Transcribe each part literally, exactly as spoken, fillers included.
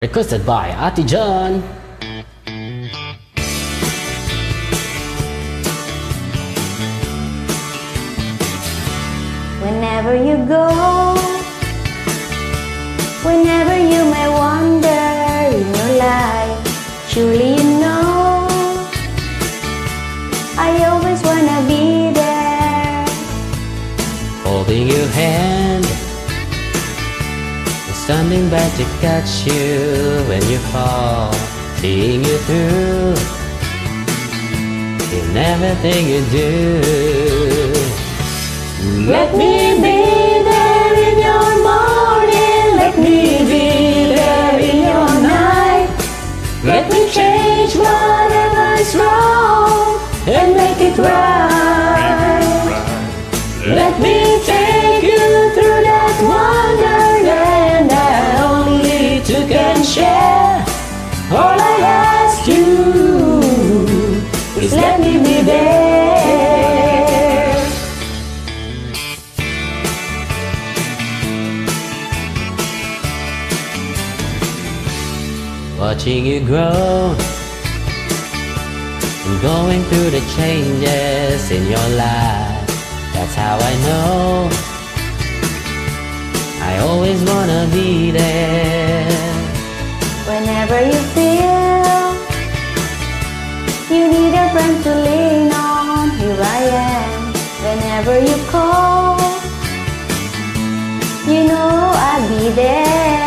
Requested by Ate John. Whenever you go, whenever you may wander in your life, surely you know I always wanna be there, Holding your hand, standing by to catch you when you fall, seeing you through in everything you do. Let me be there in your morning, let me be there in your night. Let me change whatever's wrong and make it right. Let me take you through that wonderland that only two can share. All I ask you is let me be there. Watching you grow and going through the changes in your life, that's how I know I always wanna be there. Whenever you feel you need a friend to lean on, here I am. Whenever you call, you know I'll be there.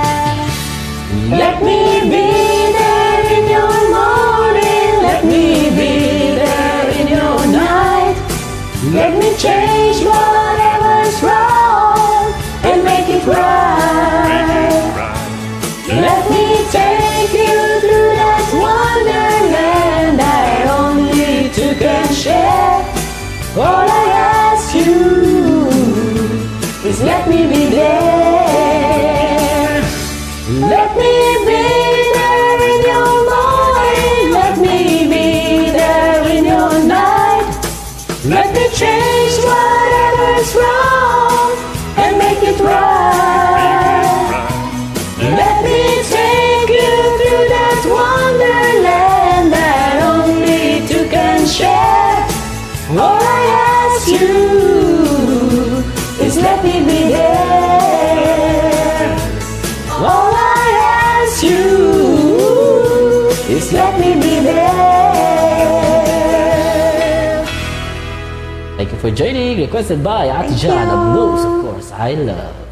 Let me be there in your morning, let me be there in your night. Let me change whatever's wrong and make it right. Let me take you through that wonderland that only two can share. All I ask you is let me be there. Let me be there in your morning, let me be there in your night. Let me change whatever's wrong and make it right. Let me take you through that wonderland that only two can share. All I ask you is let me be there. All I ask you is let me be there. Thank you for joining. Requested by Ate John of Blues, of course, I love.